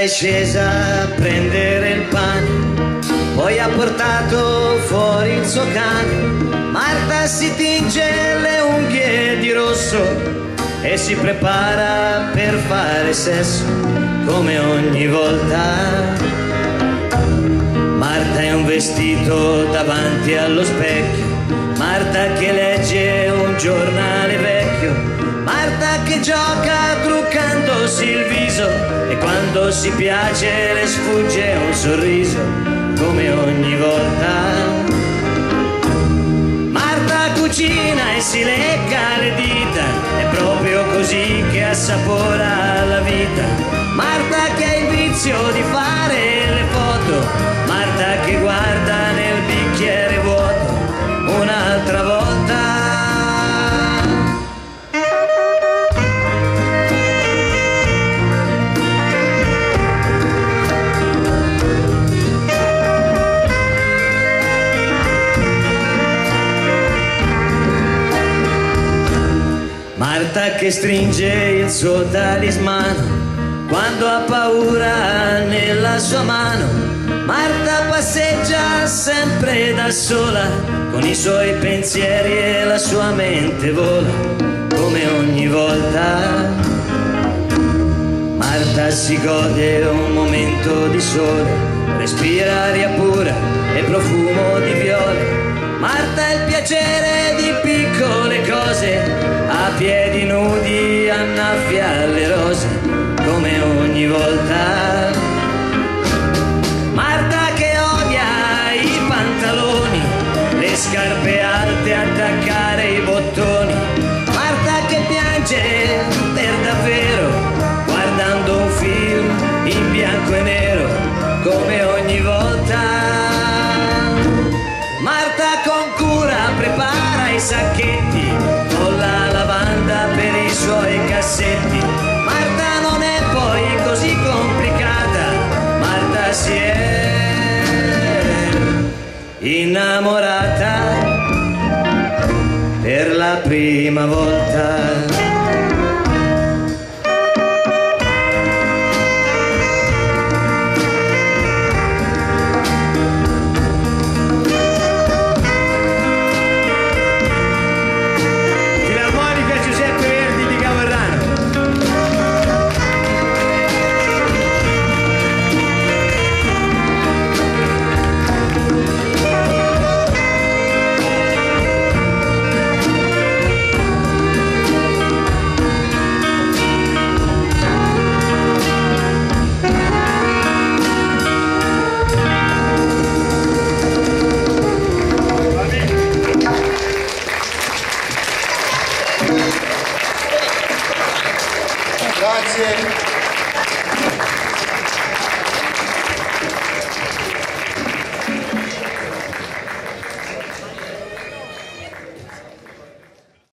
è scesa a prendere il pane, poi ha portato fuori il suo cane. Marta si tinge le unghie di rosso e si prepara per fare sesso come ogni volta. Marta è un vestito davanti allo specchio, Marta che legge un giornale vecchio, Marta che gioca truccandosi il viso e quando si piace le sfugge un sorriso come ogni volta. Marta cucina e si lecca le dita, è proprio così che assapora la vita. Marta che ha il vizio di fare le foto, Marta che guarda nel bicchiere vuoto un'altra volta. Marta che stringe il suo talismano quando ha paura nella sua mano. Marta passeggia sempre da sola con i suoi pensieri e la sua mente vola come ogni volta. Marta si gode un momento di sole, respira aria pura e profumo di viole. Marta ha il piacere di piccole cose, a piedi nudi annaffia le rose come ogni volta. Marta che odia i pantaloni, le scarpe alte, attaccare i bottoni. Marta che piange per davvero guardando un film in bianco e nero come ogni volta. Marta con cura prepara i sacchetti con la lavanda per i suoi cassetti. Marta non è poi così complicata, Marta si è innamorata per la prima volta. Grazie.